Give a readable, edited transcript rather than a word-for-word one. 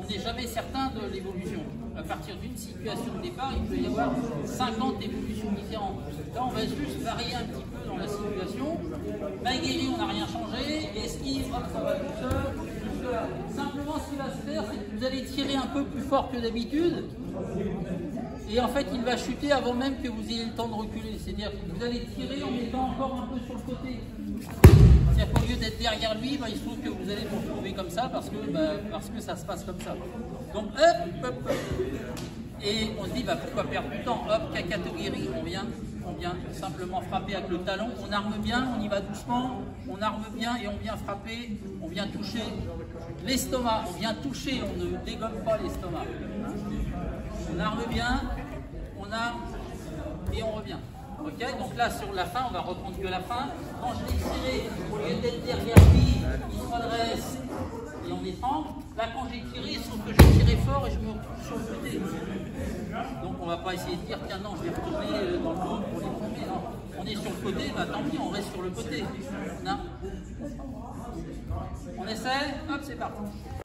on n'est jamais certain de l'évolution. À partir d'une situation de départ, il peut y avoir 50 évolutions différentes. Là, on va juste varier un petit peu dans la situation. Maïguéry, on n'a rien changé. Esquive, hop, ça va tout seul. Simplement, ce qu'il va se faire, c'est que vous allez tirer un peu plus fort que d'habitude. Et en fait, il va chuter avant même que vous ayez le temps de reculer. C'est-à-dire que vous allez tirer en étant encore un peu sur le côté. C'est-à-dire qu'au lieu d'être derrière lui, il se trouve que vous allez vous retrouver comme ça parce que ça se passe comme ça. Donc, hop, hop, hop. Et on se dit, pourquoi perdre du temps? Hop, Kakatogiri, on vient simplement frapper avec le talon. On arme bien, on y va doucement, on arme bien et on vient frapper, on vient toucher l'estomac. On vient toucher, on ne dégomme pas l'estomac. On arme bien, on arme et on revient. Ok, donc là sur la fin, on va reprendre que la fin. Quand je l'ai tiré, au lieu d'être derrière lui, il se redresse et on étrangle. Là quand j'ai tiré, sauf que j'ai tiré fort et je me retrouve sur le côté. Donc on va pas essayer de dire tiens non, je vais retourner dans le dos pour les premiers. Non. On est sur le côté, tant pis, on reste sur le côté. On essaie, hop, c'est parti.